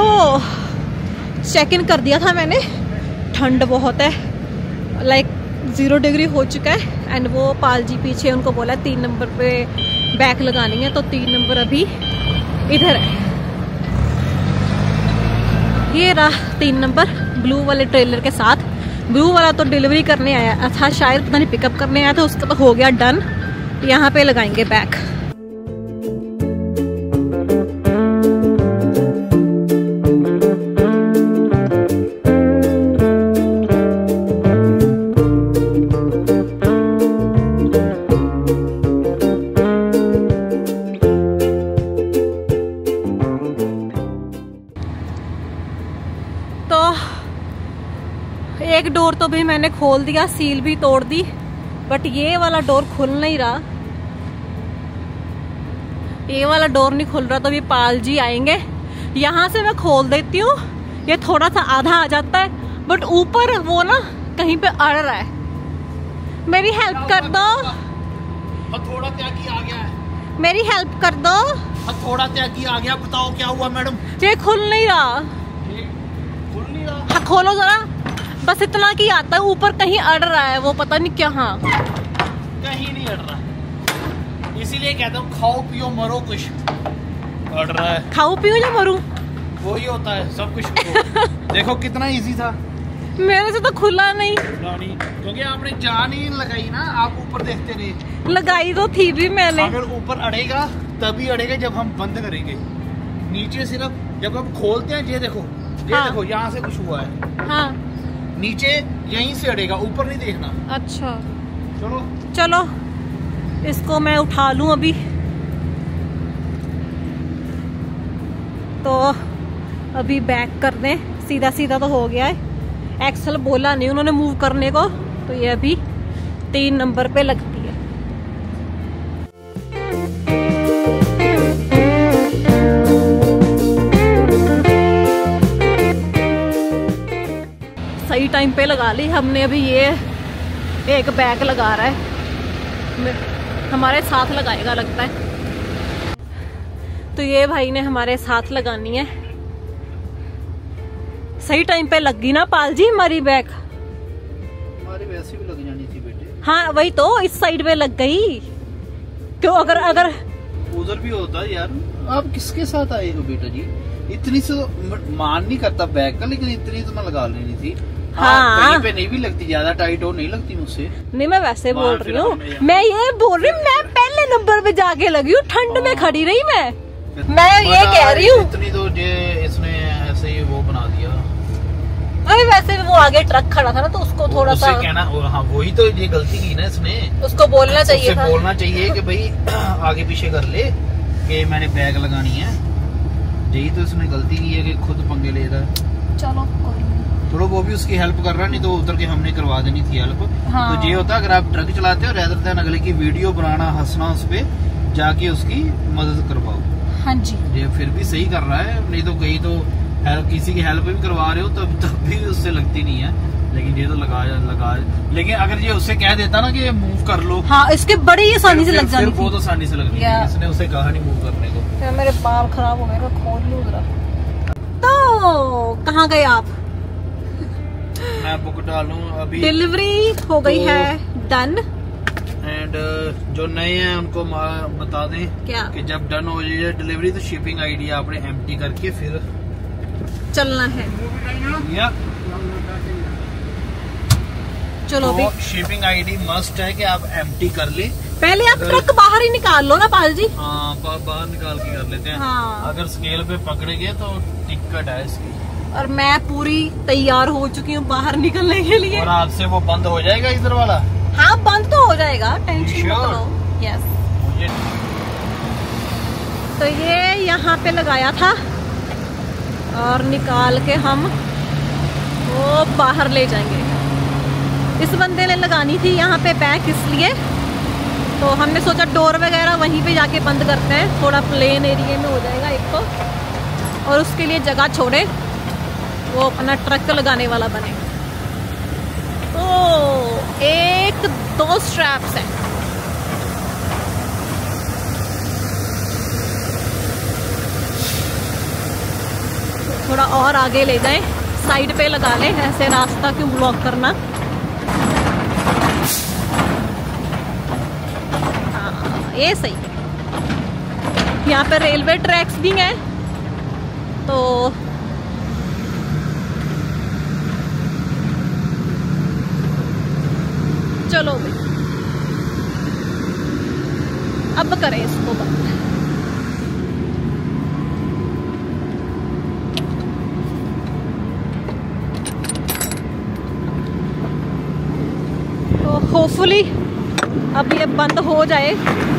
तो check in कर दिया था मैंने, ठंड बहुत है, लाइक 0 डिग्री हो चुका है। एंड वो पाल जी पीछे, उनको बोला 3 नंबर पे बैक लगानी है, तो 3 नंबर अभी इधर है। ये रहा 3 नंबर ब्लू वाले ट्रेलर के साथ। ब्लू वाला तो डिलीवरी करने आया था शायद, पता नहीं पिकअप करने आया था, उसका तो हो गया डन। यहाँ पे लगाएंगे बैक। एक डोर तो भी मैंने खोल दिया, सील भी तोड़ दी, बट ये वाला डोर खुल नहीं रहा। ये वाला डोर नहीं खुल रहा, तो ये पाल जी आएंगे। यहाँ से मैं खोल देती हूँ, ये थोड़ा सा आधा आ जाता है, बट ऊपर वो ना कहीं पे अड़ रहा है। मेरी हेल्प कर दो। थोड़ा त्यागी आ गया है। मेरी हेल्प कर दो। थोड़ा त्यागी आ गया, बताओ क्या हुआ मैडम? ये खुल नहीं रहा। खुल नहीं रहा? हाँ खोलो जरा, बस इतना की आता है, ऊपर कहीं अड़ रहा है वो, पता नहीं क्या। हाँ कहीं नहीं अड़ रहा, इसीलिए कहता हूँ खाओ पियो मरो, कुछ अड़ रहा है। खाओ पियो या मरूं, वही होता है सब कुछ। देखो कितना इजी था, मेरे से तो खुला नहीं, क्योंकि आपने जान ही लगाई ना, आप ऊपर देखते रहे। लगाई तो थी भी मैंने। अगर ऊपर अड़ेगा तभी अड़ेगा जब हम बंद करेंगे, नीचे सिर्फ जब हम खोलते हैं। ये देखो, ये हाँ। देखो यहाँ से कुछ हुआ है। हाँ नीचे यहीं से अड़ेगा, ऊपर नहीं देखना। अच्छा चलो चलो, इसको मैं उठा लूं अभी। तो अभी बैक कर दें, सीधा सीधा तो हो गया है। एक्सल बोला नहीं उन्होंने मूव करने को, तो ये अभी 3 नंबर पे लगती है। सही टाइम पे लगा ली हमने। अभी ये एक बैग लगा रहा है, हमारे साथ लगाएगा लगता है। तो ये भाई ने हमारे साथ लगानी है। सही टाइम पे लग गई ना पाल जी हमारी बैग? हमारी वैसे भी लग जानी थी बेटे। हाँ वही तो, इस साइड पे लग गई। क्यों, अगर उधर भी होता यार। आप किसके साथ आए हो बेटा जी? इतनी से मान नहीं करता बैग का, लेकिन इतनी तो मैं लगा लेनी थी। हाँ कहीं पे नहीं भी लगती, ज्यादा टाइट हो नहीं लगती मुझसे। नहीं मैं वैसे बोल रही हूँ, मैं ये बोल रही हूँ, मैं पहले नंबर पे जाके लगी हूँ, ठंड में खड़ी रही मैं ये कह रही हूँ। इतनी तो इसने ऐसे ही वो बना दिया। अरे वैसे भी वो आगे ट्रक खड़ा था ना, तो उसको थोड़ा सा कहना। हाँ वही तो, ये गलती की ना इसने, उसको बोलना चाहिए था। बोलना चाहिए कि भाई आगे पीछे कर ले कि मैंने बैग लगानी है। यही तो इसने गलती की है कि खुद पंगे ले रहा है। चलो थोड़ा वो भी उसकी हेल्प कर रहा, नहीं तो उतर के हमने करवा देनी थी हेल्प। हाँ। तो ये होता, अगर आप ट्रक चलाते हो रेदर देन अगले की वीडियो बनाना, हंसना, उस पे जाके उसकी मदद करवाओ। हाँ जी, ये फिर भी सही कर रहा है, नहीं तो कहीं तो हेल्प, किसी की हेल्प भी करवा रहे हो तब भी उससे लगती नहीं है। लेकिन ये तो लगा। लेकिन अगर ये उससे कह देता ना कि मूव कर लो, हाँ इसके बड़ी आसानी से लग जानी थी। बहुत आसानी से लगनी थी, इसने उसे कहा नहीं मूव करने को। मेरे बाल खराब हो गए, खोल लूं जरा। तो कहाँ गए आप? मैं बुक डालूं अभी। डिलीवरी हो गई है डन। एंड जो नए हैं उनको बता दें क्या कि जब डन हो जाए डिलीवरी, तो शिपिंग आईडी आपने एम्प्टी करके फिर चलना है। या चलो तो अभी शिपिंग आईडी मस्ट है कि आप एम्प्टी कर ले। पहले आप ट्रक बाहर ही निकाल लो ना पाल जी। हाँ बाहर निकाल के कर लेते हैं। हाँ। अगर स्केल पे पकड़ेंगे तो टिकट है इसकी। और मैं पूरी तैयार हो चुकी हूँ बाहर निकलने के लिए। और आज से वो बंद हो जाएगा इधर वाला? हाँ बंद तो हो जाएगा, टेंशन मत लो। यस। तो ये यहाँ पे लगाया था और निकाल के हम वो बाहर ले जाएंगे। इस बंदे ने लगानी थी यहाँ पे बैक, इसलिए तो हमने सोचा डोर वगैरह वहीं पे जाके बंद करते हैं, थोड़ा प्लेन एरिया में हो जाएगा एक तो, और उसके लिए जगह छोड़े, वो अपना ट्रक लगाने वाला बने। तो 1-2 स्ट्रैप्स हैं। थोड़ा और आगे ले जाएं, साइड पे लगा लें, ऐसे रास्ता क्यों ब्लॉक करना। हाँ ये सही है। यहाँ पे रेलवे ट्रैक्स भी हैं तो चलो भाई अब करें इसको बंद। तो होपफुली अब ये बंद हो जाए।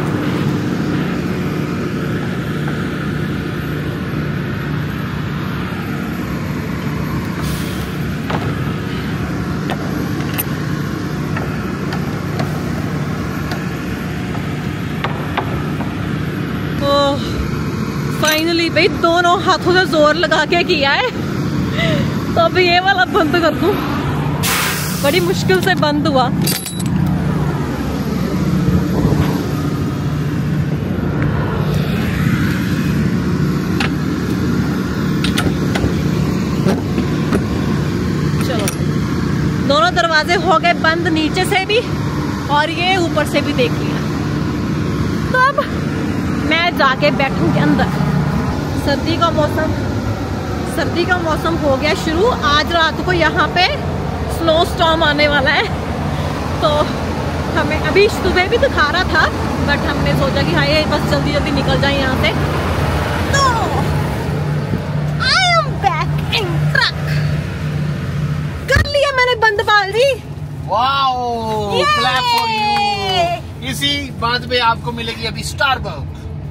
फाइनली भाई दोनों हाथों से जोर लगा के किया है, तो अब ये वाला बंद कर दूं। बड़ी मुश्किल से बंद हुआ। चलो दोनों दरवाजे हो गए बंद, नीचे से भी और ये ऊपर से भी देख लिया। तो अब मैं जाके बैठूंगी अंदर। सर्दी का मौसम हो गया शुरू। आज रात को यहाँ पे स्नो स्टॉर्म आने वाला है, तो हमें अभी सुबह भी दिखा रहा था, बट हमने सोचा कि हाँ ये बस जल्दी जल्दी निकल जाए यहाँ से। तो I am back in truck. कर लिया मैंने बंद बालजी। Wow, clap for you. इसी बात पे आपको मिलेगी अभी स्टारबक्स।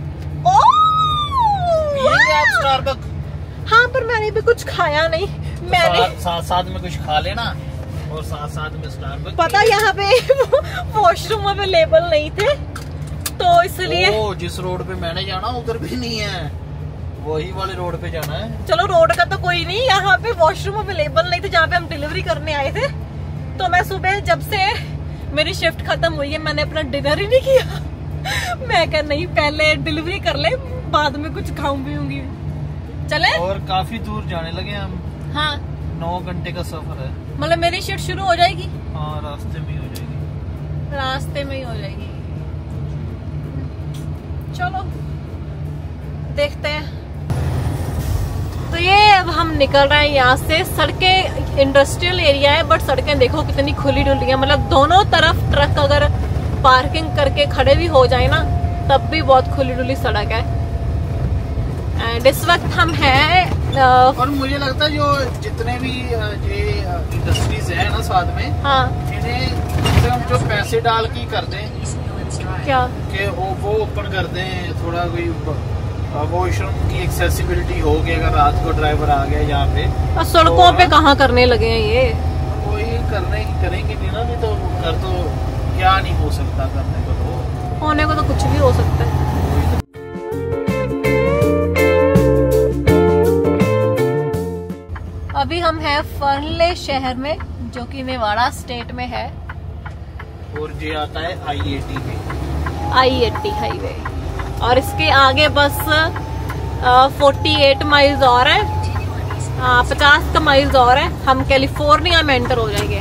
स्टारबक्स। हाँ पर मैंने भी कुछ खाया नहीं। मैंने साथ में कुछ खा लेना और साथ में स्टारबक्स। पता यहाँ पे वॉशरूम अवेलेबल नहीं थे, तो इसलिए जिस रोड पे मैंने जाना उधर भी नहीं है, वही वाले रोड पे जाना है। चलो रोड का तो कोई नहीं, यहाँ पे वॉशरूम अवेलेबल नहीं थे जहाँ पे हम डिलीवरी करने आए थे। तो मैं सुबह जब से मेरी शिफ्ट खत्म हुई है मैंने अपना डिनर ही नहीं किया। मैं कह नहीं पहले डिलीवरी कर ले, बाद में कुछ खाऊं पीऊंगी। चले। और काफी दूर जाने लगे हम। हाँ 9 घंटे का सफर है। मतलब मेरी शिफ्ट शुरू हो जाएगी। हाँ रास्ते में ही हो जाएगी। रास्ते में ही हो जाएगी। चलो देखते हैं। तो ये अब हम निकल रहे हैं यहाँ से। सड़कें इंडस्ट्रियल एरिया है, बट सड़कें देखो कितनी खुली डुली है। मतलब दोनों तरफ ट्रक अगर पार्किंग करके खड़े भी हो जाए ना तब भी बहुत खुली डुली सड़क है। एंड इस वक्त हम हैं और मुझे लगता है जो जितने भी ये इंडस्ट्रीज है ना साथ में, हाँ इन्हें हम जो पैसे डाल के करते हैं क्या कि वो ओपन करते हैं थोड़ा कोई वॉशरूम की एक्सेसिबिलिटी हो गई अगर रात को ड्राइवर आ गया यहाँ पे। और सड़कों पे कहाँ करने लगे हैं ये, वही करेंगे नहीं ना, नहीं तो कर तो क्या नहीं हो सकता करने को, तो होने को तो कुछ भी हो सकता है। अभी हम हैं फर्नले शहर में जो कि नेवाड़ा स्टेट में है, और ये आता है I-80 हाईवे, और इसके आगे बस 48 माइल्स और है, 50 का माइल्स और है, हम कैलिफोर्निया में एंटर हो जाएंगे।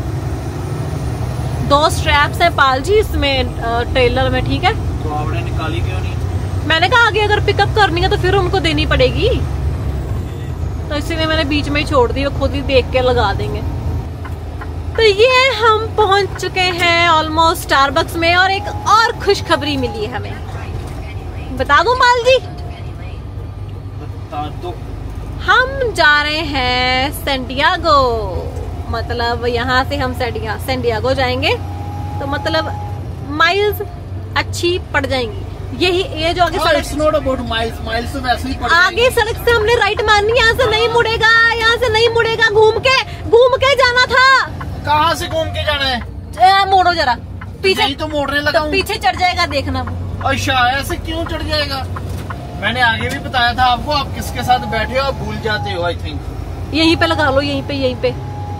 2 स्ट्रैप्स हैं पाल जी इसमें ट्रेलर में, ठीक है। तो आपने निकाली क्यों नहीं? मैंने कहा आगे अगर पिकअप करनी है तो फिर उनको देनी पड़ेगी, तो इसीलिए मैंने बीच में ही छोड़ दी, वो खुद ही देख के लगा देंगे। तो ये हम पहुंच चुके हैं ऑलमोस्ट स्टारबक्स में, और एक और खुशखबरी मिली है हमें। बता दूं पाल जी? बता दो। हम जा रहे हैं सैंटियागो, मतलब यहाँ से हम सैंटियागो जाएंगे, तो मतलब माइल्स अच्छी पड़ जाएंगी। यही ये जो आगे सड़क माइल्स तो वैसे ही आगे सड़क से हमने राइट मारनी, यहाँ से नहीं मुड़ेगा, यहाँ से नहीं मुड़ेगा, घूम के जाना था। कहाँ से घूम के जाना है? मोड़ो जरा पीछे, तो मोड़ने लगा तो पीछे चढ़ जाएगा, देखना। अच्छा ऐसे क्यों चढ़ जाएगा? मैंने आगे भी बताया था आपको, आप किसके साथ बैठे हो आप भूल जाते हो। आई थिंक यहीं पे लगा लो, यहीं पे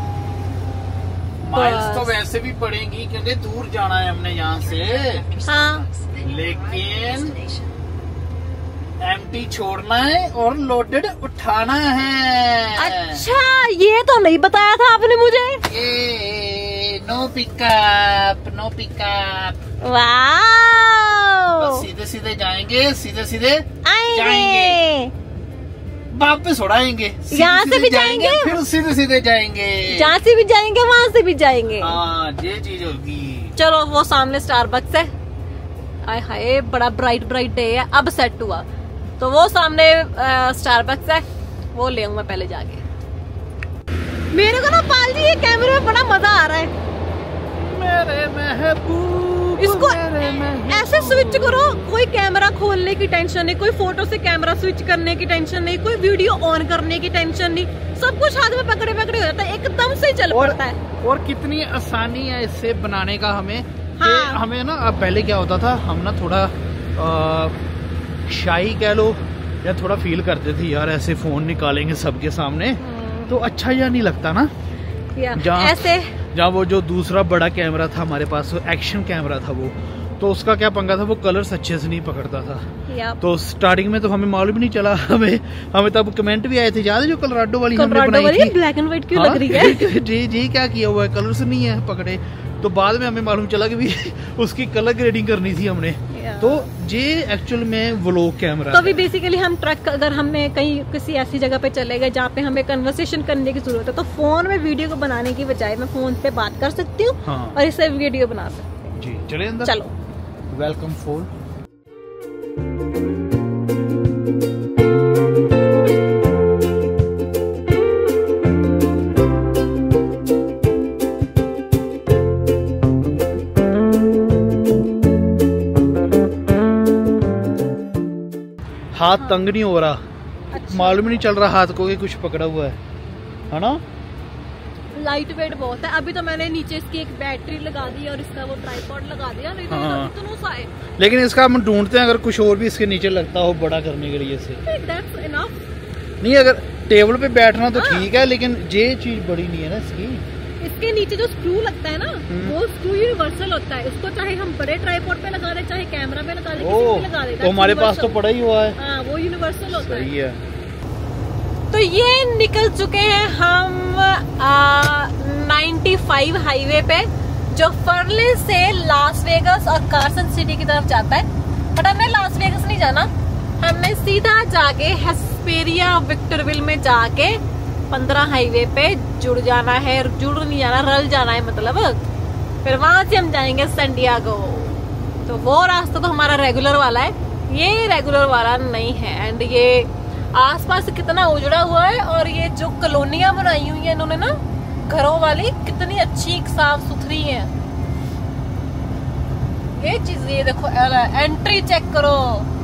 माइल्स तो वैसे भी पड़ेंगी क्योंकि दूर जाना है हमने यहाँ से। हाँ लेकिन एम्प्टी छोड़ना है और लोडेड उठाना है। अच्छा, ये तो नहीं बताया था आपने मुझे। ये नो पिकअप, नो पिकअप। वाह, सीधे सीधे जाएंगे, सीधे सीधे आएंगे, वापस उड़ाएंगे, यहाँ से भी जाएंगे, फिर सीधे सीधे जाएंगे, जहाँ से भी जाएंगे वहाँ से भी जाएंगे। हाँ, ये चीज होगी। चलो, वो सामने स्टारबक्स है। आय हाय, बड़ा ब्राइट ब्राइट डे है। अब सेट हुआ तो वो सामने स्टारबक्स है, वो ले आऊंगा पहले जाके। मेरे को ना पाल जी ये कैमरे में बड़ा मजा आ रहा है। मेरे महबूब, इसको ऐसे स्विच करो, कोई कैमरा खोलने की टेंशन नहीं, कोई फोटो से कैमरा स्विच करने की टेंशन नहीं, कोई वीडियो ऑन करने की टेंशन नहीं, सब कुछ हाथ में पकड़े पकड़े हो जाता है, एकदम से चल पड़ता है। और कितनी आसानी है इससे बनाने का हमें। हाँ। हमें ना, अब पहले क्या होता था, हम ना थोड़ा शाई कह लो या थोड़ा फील करते थे यार, ऐसे फोन निकालेंगे सबके सामने तो अच्छा या नहीं लगता ना। जहाँ वो जो दूसरा बड़ा कैमरा था हमारे पास, एक्शन कैमरा था वो, तो उसका क्या पंगा था, वो कलर्स अच्छे से नहीं पकड़ता था। तो स्टार्टिंग में तो हमें मालूम नहीं चला, हमें तब कमेंट भी आए थे, याद है जो कलराडो वाली हमने बनाई थी, ब्लैक एंड व्हाइट क्यों लग रही है। जी क्या किया हुआ है, कलर्स नहीं है पकड़े। तो बाद में हमें मालूम चला कि भी उसकी कलर ग्रेडिंग करनी थी हमने। तो ये एक्चुअल में व्लॉग कैमरा। तो अभी बेसिकली हम ट्रक, अगर हमें कहीं किसी ऐसी जगह पे चले गए जहाँ पे हमें कन्वर्सेशन करने की जरूरत है, तो फोन में वीडियो को बनाने की बजाय मैं फोन पे बात कर सकती हूँ। हाँ। और इससे वीडियो बना सकती हूँ। जी चले अंदर, चलो। Welcome phone. हाथ तंग नहीं हो रहा। अच्छा। मालूम नहीं चल रहा हाथ को कि कुछ पकड़ा हुआ है ना। लाइट वेट बहुत है। अभी तो मैंने नीचे इसकी एक बैटरी लगा दी और इसका वो ट्राइपॉड लगा दिया, नहीं तो इतना सा है। लेकिन इसका हम ढूंढते हैं अगर कुछ और भी इसके नीचे लगता हो बड़ा करने के लिए से। That's enough। नहीं, अगर टेबल पे बैठना तो ठीक है, लेकिन ये चीज बड़ी नहीं है ना इसकी। इसके नीचे जो स्क्रू लगता है ना, वो स्क्रू यूनिवर्सल होता है। उसको चाहे हम बड़े ट्राइपॉड पे लगा दे, चाहे कैमरा पे लगा दे, किसी पे लगा दे, तो हमारे पास तो पड़ा ही हुआ है। हाँ, वो यूनिवर्सल होता है। सही है। तो ये निकल चुके हैं हम 95 हाईवे पे, जो फर्ले से लास वेगस और कार्सन सिटी की तरफ जाता है। बट हमने लास वेगस नहीं जाना, हमने सीधा जाके हेस्पेरिया विक्टरविल में जाके 15 हाईवे पे जुड़ जाना है। जुड़ नहीं जाना, रल जाना है मतलब। फिर वहां से हम जाएंगे सैंडियागो। तो वो रास्ता तो हमारा रेगुलर वाला है, ये रेगुलर वाला नहीं है। एंड ये आसपास कितना उजड़ा हुआ है, और ये जो कॉलोनियां बनाई हुई है इन्होंने ना, घरों वाली, कितनी अच्छी साफ सुथरी है। ये चीज, ये देखो, एंट्री चेक करो,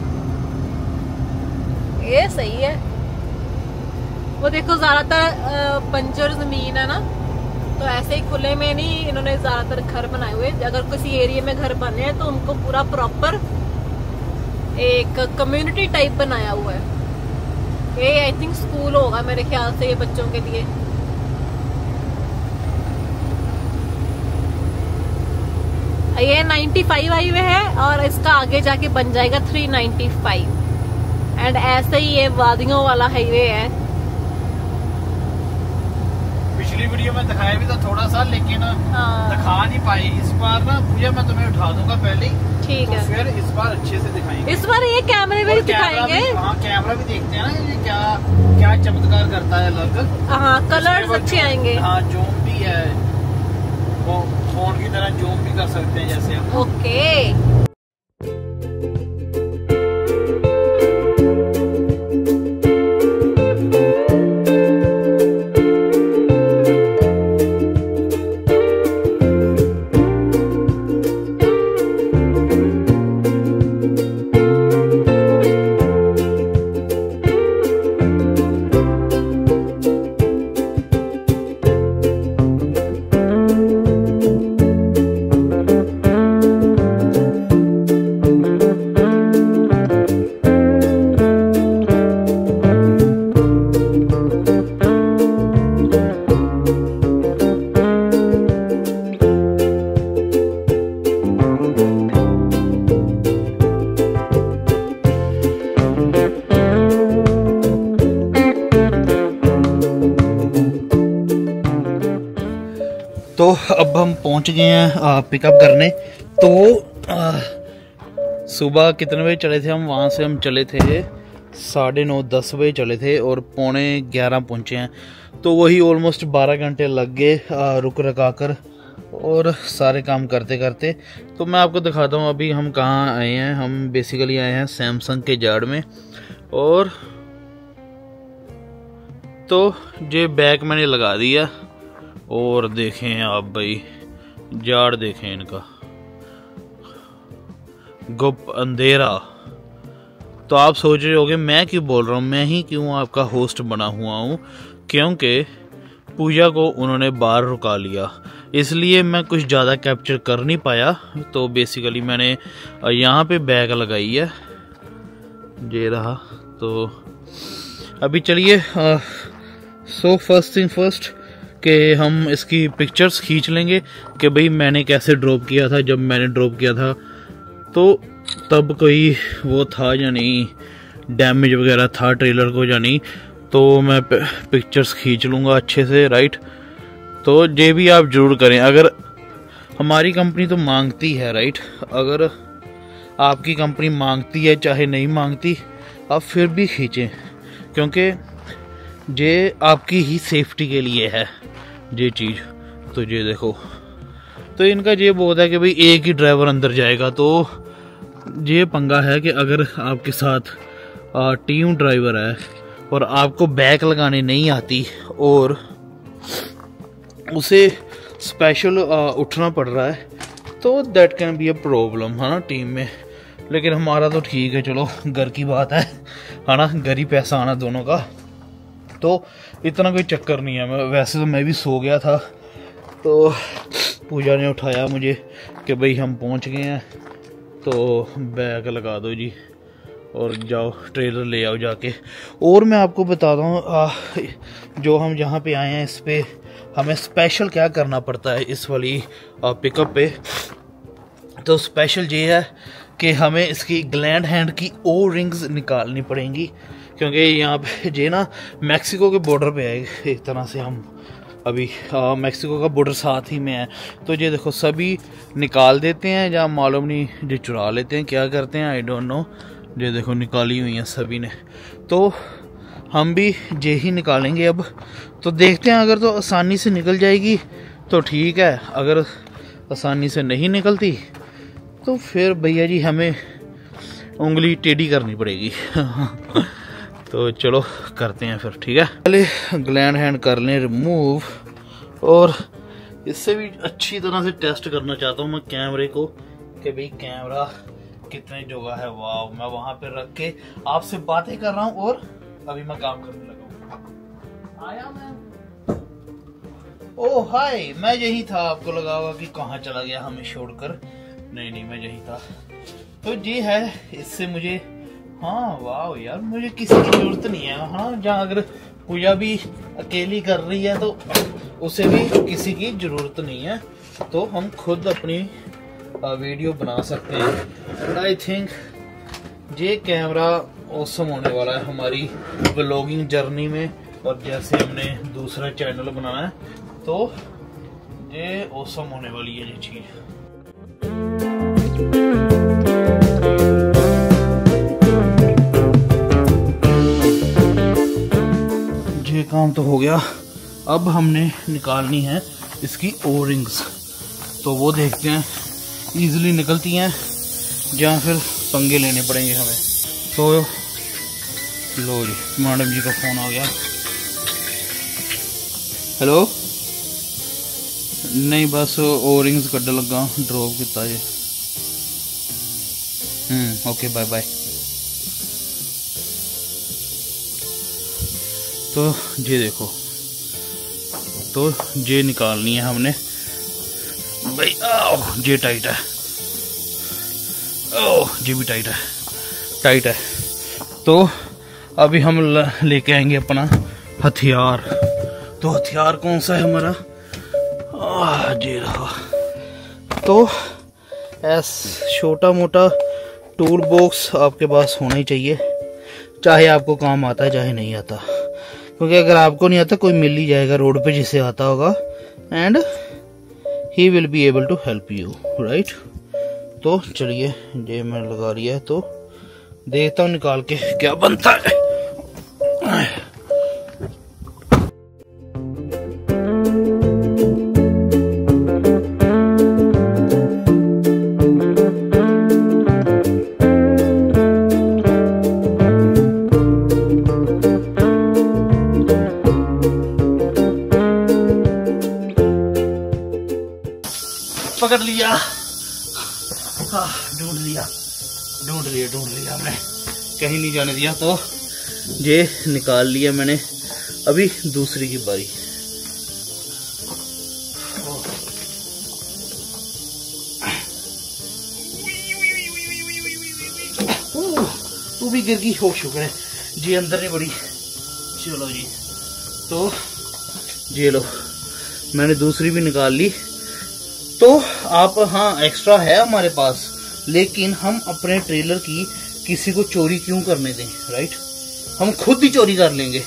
ये सही है। वो देखो, ज्यादातर बंजर जमीन है ना, तो ऐसे ही खुले में नहीं इन्होंने ज्यादातर घर बनाए हुए। अगर किसी एरिया में घर बने हैं तो उनको पूरा प्रॉपर एक कम्युनिटी टाइप बनाया हुआ है। ये आई थिंक स्कूल होगा मेरे ख्याल से, ये बच्चों के लिए। ये 95 हाईवे है और इसका आगे जाके बन जाएगा 395। एंड ऐसे ही ये वादियों वाला हाईवे है। पिछली वीडियो में दिखाया भी था थोड़ा सा, लेकिन दिखा नहीं पाई। इस बार ना पूजा मैं तुम्हें उठा दूंगा पहले, ठीक है। फिर इस बार अच्छे से दिखाएंगे। इस बार ये कैमरे में दिखाएंगे। हाँ, कैमरा भी देखते हैं ना, ये क्या चमत्कार करता है अलग। हाँ, कलर्स अच्छे आएंगे। हाँ, जूम भी है, वो फोन की तरह जूम भी कर सकते हैं जैसे हम। ओके। तो अब हम पहुंच गए हैं पिकअप करने। तो सुबह कितने बजे चले थे हम? वहाँ से हम चले थे 9:30 10 बजे चले थे और 11:15 पहुँचे हैं। तो वही ऑलमोस्ट 12 घंटे लग गए रुक रका कर और सारे काम करते करते। तो मैं आपको दिखाता हूँ अभी हम कहाँ आए हैं। हम बेसिकली आए हैं सैमसंग के यार्ड में। और तो ये बैग मैंने लगा दिया और देखें आप भाई यार्ड देखें इनका, गुप अंधेरा। तो आप सोच रहे होंगे मैं क्यों बोल रहा हूँ, मैं ही क्यों आपका होस्ट बना हुआ हूँ, क्योंकि पूजा को उन्होंने बाहर रुका लिया, इसलिए मैं कुछ ज़्यादा कैप्चर कर नहीं पाया। तो बेसिकली मैंने यहाँ पे बैग लगाई है, ये रहा। तो अभी चलिए सो फर्स्ट थिंग फर्स्ट कि हम इसकी पिक्चर्स खींच लेंगे कि भाई मैंने कैसे ड्रॉप किया था। जब मैंने ड्रॉप किया था तो तब कोई वो था या नहीं, डैमेज वगैरह था ट्रेलर को या नहीं। तो मैं पिक्चर्स खींच लूँगा अच्छे से, राइट। तो ये भी आप ज़रूर करें, अगर हमारी कंपनी तो मांगती है, राइट। अगर आपकी कंपनी मांगती है चाहे नहीं मांगती, आप फिर भी खींचें, क्योंकि ये आपकी ही सेफ्टी के लिए है ये चीज़। तो ये देखो, तो इनका ये बोलता है कि भाई एक ही ड्राइवर अंदर जाएगा। तो ये पंगा है कि अगर आपके साथ टीम ड्राइवर है और आपको बैक लगाने नहीं आती और उसे स्पेशल उठना पड़ रहा है, तो that can be a problem, है ना, टीम में। लेकिन हमारा तो ठीक है, चलो घर की बात है ना, घर ही पैसा आना दोनों का, तो इतना कोई चक्कर नहीं है। वैसे तो मैं भी सो गया था, तो पूजा ने उठाया मुझे कि भाई हम पहुंच गए हैं, तो बैग लगा दो जी और जाओ ट्रेलर ले आओ जाके। और मैं आपको बताता हूँ जो हम जहाँ पे आए हैं इस पे हमें स्पेशल क्या करना पड़ता है इस वाली पिकअप पे। तो स्पेशल ये है कि हमें इसकी ग्लैंड हैंड की ओ रिंग्स निकालनी पड़ेंगी, क्योंकि यहाँ पे ये ना मैक्सिको के बॉर्डर पे है एक तरह से। हम अभी मैक्सिको का बॉर्डर साथ ही में है। तो ये देखो सभी निकाल देते हैं, या मालूम नहीं ये चुरा लेते हैं, क्या करते हैं आई डोंट नो। ये देखो निकाली हुई हैं सभी ने, तो हम भी ये ही निकालेंगे अब। तो देखते हैं, अगर तो आसानी से निकल जाएगी तो ठीक है, अगर आसानी से नहीं निकलती तो फिर भैया जी हमें उंगली टेढ़ी करनी पड़ेगी। तो चलो करते हैं फिर, ठीक है। पहले ग्लैंड हैंड कर लें रिमूव, और इससे भी अच्छी तरह से टेस्ट करना चाहता हूँ मैं कैमरे को कि भाई कैमरा कितने जगह है। वाह, मैं वहां पे रख के आपसे बातें कर रहा हूँ और अभी मैं काम करने लगा हूँ। आया मैं, ओह हाय, मैं यही था। आपको लगा होगा कि कहाँ चला गया हमें छोड़कर। नहीं, मैं यही था। तो ये है, इससे मुझे, हाँ वाह यार, मुझे किसी की जरूरत नहीं है। हाँ, जहाँ अगर पूजा भी अकेली कर रही है तो उसे भी किसी की जरूरत नहीं है, तो हम खुद अपनी वीडियो बना सकते हैं। आई थिंक ये कैमरा ऑसम होने वाला है हमारी व्लॉगिंग जर्नी में, और जैसे हमने दूसरा चैनल बनाना है तो ये ऑसम होने वाली है ये चीज़। ये काम तो हो गया, अब हमने निकालनी है इसकी ओ रिंग्स। तो वो देखते हैं इजीली निकलती हैं या फिर पंगे लेने पड़ेंगे हमें। तो लो जी, मैडम जी का फोन आ गया। हेलो, नहीं बस ओ रिंग्स कड्ड लगा, ड्रॉप किया जी। Okay bye bye. तो ये देखो, तो ये निकालनी है हमने भाई। ये टाइट है, ये भी टाइट है। तो अभी हम लेके आएंगे अपना हथियार। तो हथियार कौन सा है हमारा? ये रहा। तो छोटा मोटा टूल बॉक्स आपके पास होना ही चाहिए, चाहे आपको काम आता है चाहे नहीं आता। क्योंकि अगर आपको नहीं आता, कोई मिल ही जाएगा रोड पे जिसे आता होगा। And he will be able to help you, right. तो चलिए ये मैंने लगा लिया है, तो देखता हूँ निकाल के क्या बनता है। पकड़ लिया, ढूंढ लिया हमने, कहीं नहीं जाने दिया। तो ये निकाल लिया मैंने। अभी दूसरी की बारी। वो भी गिर गई, हो शुक्र है जी, अंदर नहीं पड़ी। चलो जी, तो ये लो मैंने दूसरी भी निकाल ली। तो आप, हाँ एक्स्ट्रा है हमारे पास, लेकिन हम अपने ट्रेलर की किसी को चोरी क्यों करने दें, राइट। हम खुद ही चोरी कर लेंगे।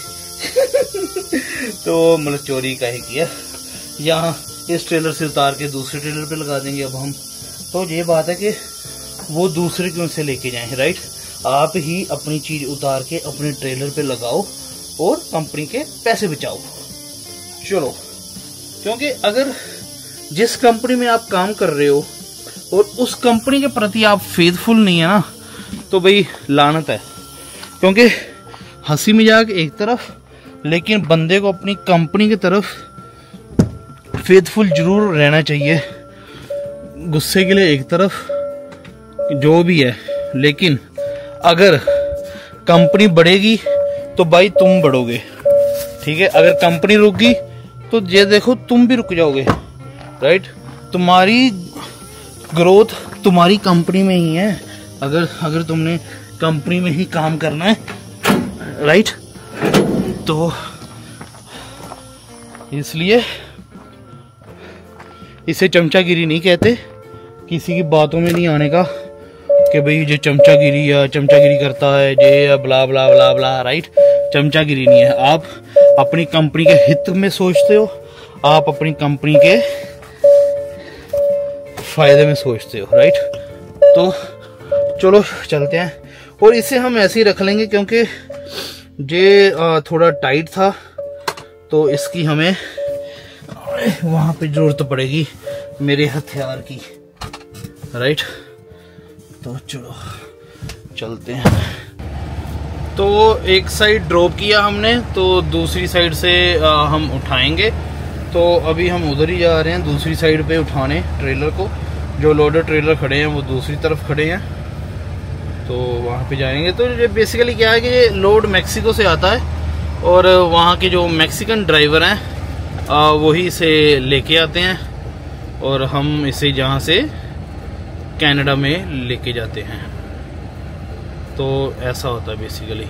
तो मतलब चोरी का ही किया, यहाँ इस ट्रेलर से उतार के दूसरे ट्रेलर पे लगा देंगे अब हम। तो ये बात है कि वो दूसरे क्यों से लेके जाएं, राइट। आप ही अपनी चीज उतार के अपने ट्रेलर पे लगाओ और कंपनी के पैसे बचाओ। चलो, क्योंकि अगर जिस कंपनी में आप काम कर रहे हो और उस कंपनी के प्रति आप फेथफुल नहीं है ना, तो भाई लानत है। क्योंकि हंसी मजाक एक तरफ, लेकिन बंदे को अपनी कंपनी की तरफ फेथफुल जरूर रहना चाहिए। गुस्से के लिए एक तरफ, जो भी है, लेकिन अगर कंपनी बढ़ेगी तो भाई तुम बढ़ोगे, ठीक है। अगर कंपनी रुक गई तो ये देखो तुम भी रुक जाओगे, राइट। तुम्हारी ग्रोथ तुम्हारी कंपनी में ही है, अगर तुमने कंपनी में ही काम करना है, राइट। तो इसलिए इसे चमचागिरी नहीं कहते, किसी की बातों में नहीं आने का कि भाई ये चमचागिरी करता है, ये ब्ला ब्ला ब्ला ब्ला, राइट। चमचागिरी नहीं है। आप अपनी कंपनी के हित में सोचते हो, आप अपनी कंपनी के फायदे में सोचते हो, राइट। तो चलो चलते हैं, और इसे हम ऐसे ही रख लेंगे क्योंकि ये थोड़ा टाइट था, तो इसकी हमें वहां पे जरूरत पड़ेगी मेरे हथियार की, राइट। तो चलो चलते हैं। तो एक साइड ड्रॉप किया हमने, तो दूसरी साइड से हम उठाएंगे। तो अभी हम उधर ही जा रहे हैं दूसरी साइड पे उठाने ट्रेलर को। जो लोडर ट्रेलर खड़े हैं वो दूसरी तरफ खड़े हैं, तो वहाँ पे जाएंगे। तो ये बेसिकली क्या है कि ये लोड मैक्सिको से आता है, और वहाँ के जो मैक्सिकन ड्राइवर हैं वही इसे लेके आते हैं, और हम इसे जहाँ से कनाडा में लेके जाते हैं। तो ऐसा होता है बेसिकली।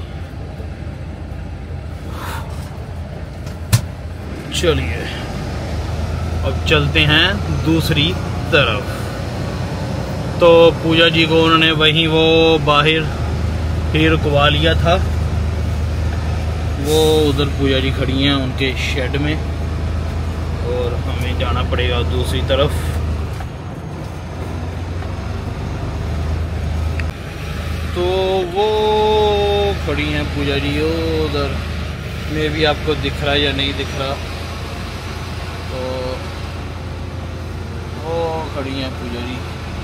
चलिए अब चलते हैं दूसरी तरफ। तो पूजा जी को उन्होंने वहीं वो बाहर ही रुकवा लिया था, वो उधर पूजा जी खड़ी हैं उनके शेड में, और हमें जाना पड़ेगा दूसरी तरफ। तो वो खड़ी हैं पूजा जी उधर, में भी आपको दिख रहा है या नहीं दिख रहा, तो वो खड़ी हैं पूजा जी।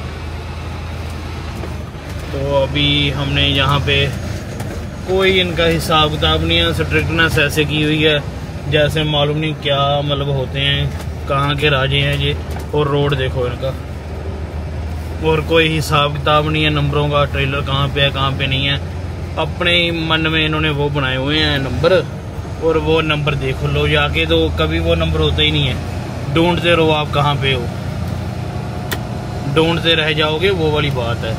तो अभी हमने यहाँ पे कोई इनका हिसाब किताब नहीं है, स्ट्रिक्टनेस ऐसे की हुई है जैसे मालूम नहीं क्या मतलब होते हैं, कहाँ के राजे हैं ये। और रोड देखो इनका, और कोई हिसाब किताब नहीं है नंबरों का, ट्रेलर कहाँ पे है कहाँ पे नहीं है। अपने ही मन में इन्होंने वो बनाए हुए हैं नंबर, और वो नंबर देखो लो जाके, तो कभी वो नंबर होता ही नहीं है। ढूंढते रहो आप कहाँ पे हो, ढूंढते रह जाओगे, वो वाली बात है।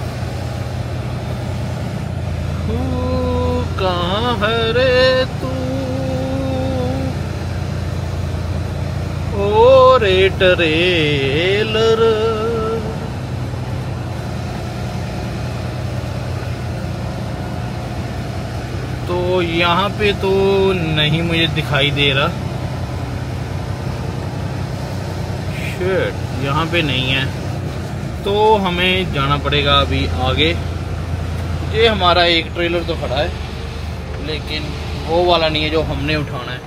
कहाँ है रे तू ओ रे ट्रेलर, तो यहाँ पे तो नहीं मुझे दिखाई दे रहा, शिट, यहाँ पे नहीं है तो हमें जाना पड़ेगा अभी आगे। ये हमारा एक ट्रेलर तो खड़ा है लेकिन वो वाला नहीं है जो हमने उठाना है।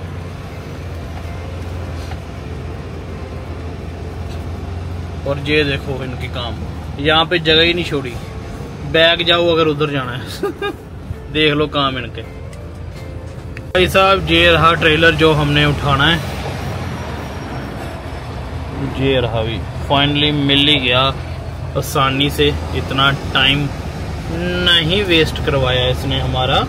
और ये देखो इनके काम, यहाँ पे जगह ही नहीं छोड़ी, बैग जाओ अगर उधर जाना है। देख लो काम इनके। भाई साहब ये रहा ट्रेलर जो हमने उठाना है, ये रहा भी फाइनली मिल ही गया आसानी से। इतना टाइम नहीं वेस्ट करवाया इसने हमारा।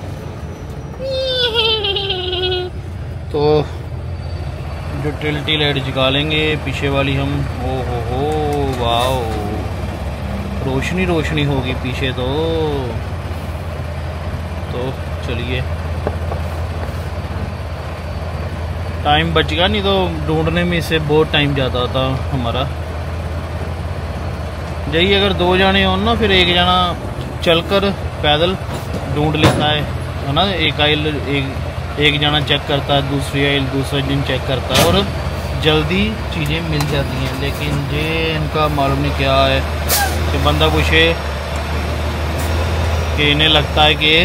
तो जो टिल्टी लाइट जगा लेंगे पीछे वाली हम, ओ हो वाओ, रोशनी रोशनी होगी पीछे तो चलिए टाइम बच गया, नहीं तो ढूंढने में इससे बहुत टाइम जाता होता हमारा। यही अगर दो जाने हो ना, फिर एक जना चलकर पैदल ढूंढ लेता है ना। एक जना चेक करता है, दूसरी आइल दूसरा दिन चेक करता है और जल्दी चीज़ें मिल जाती हैं। लेकिन ये इनका मालूम नहीं क्या है कि बंदा पूछे कि इन्हें लगता है कि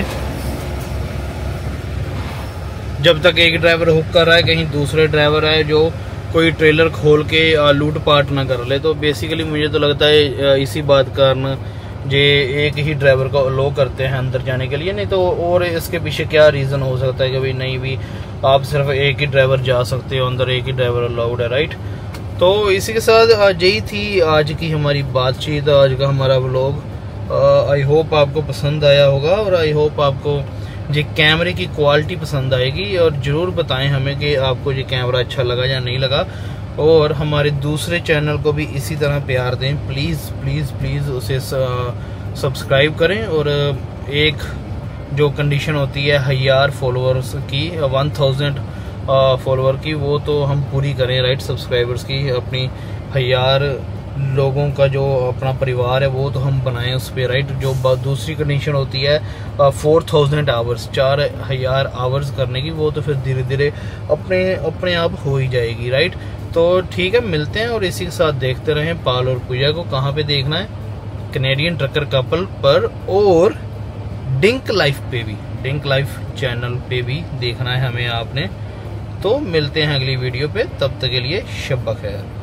जब तक एक ड्राइवर हुक कर रहा है कहीं दूसरे ड्राइवर है जो कोई ट्रेलर खोल के लूट पाट ना कर ले। तो बेसिकली मुझे तो लगता है इसी बात का कारण जे एक ही ड्राइवर को अलो करते हैं अंदर जाने के लिए, नहीं तो और इसके पीछे क्या रीज़न हो सकता है कि भाई नहीं भी आप सिर्फ एक ही ड्राइवर जा सकते हो अंदर, एक ही ड्राइवर अलाउड है, राइट। तो इसी के साथ यही थी आज की हमारी बातचीत, आज का हमारा व्लॉग। आई होप आपको पसंद आया होगा और आई होप आपको ये कैमरे की क्वालिटी पसंद आएगी। और ज़रूर बताएं हमें कि आपको ये कैमरा अच्छा लगा या नहीं लगा। और हमारे दूसरे चैनल को भी इसी तरह प्यार दें, प्लीज़ प्लीज़ प्लीज़ उसे सब्सक्राइब करें। और एक जो कंडीशन होती है 1000 फॉलोअर्स की, 1000 फॉलोअर की, वो तो हम पूरी करें, राइट। सब्सक्राइबर्स की अपनी 1000 लोगों का जो अपना परिवार है वो तो हम बनाएं उस पर, राइट। जो दूसरी कंडीशन होती है 4000 आवर्स, 4000 आवर्स करने की, वो तो फिर धीरे धीरे अपने आप हो ही जाएगी, राइट। तो ठीक है, मिलते हैं और इसी के साथ देखते रहें पाल और पूजा को। कहाँ पे देखना है? कैनेडियन ट्रकर कपल पर और डिंक लाइफ पे भी, डिंक लाइफ चैनल पे भी देखना है हमें आपने। तो मिलते हैं अगली वीडियो पे, तब तक के लिए शब बखैर।